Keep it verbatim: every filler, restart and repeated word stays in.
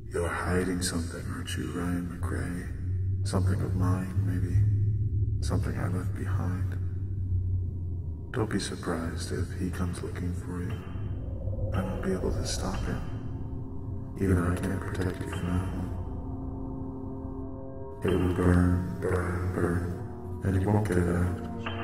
You're hiding something, aren't you, Ryan McRae? Something of mine, maybe. Something I left behind. Don't be surprised if he comes looking for you. I won't be able to stop him. Even though I can't protect you from now. It will burn, burn, burn, and you won't get it out.